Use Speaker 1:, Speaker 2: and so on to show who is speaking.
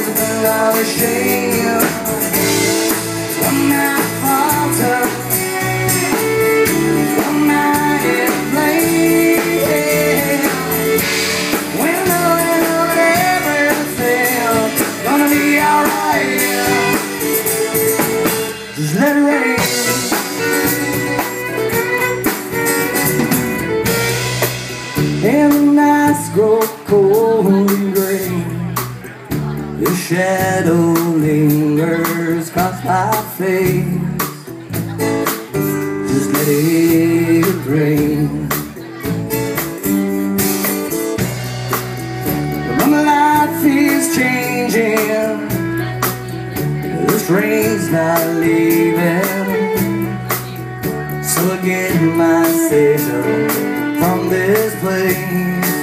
Speaker 1: without a shame. One night falter, one night it plays. When knowing of everything gonna be alright, just let it rain. And the nights grow cold and gray, your shadow lingers across my face. Just let it rain. But my life is changing, this rain's not leaving, so I get myself from this place.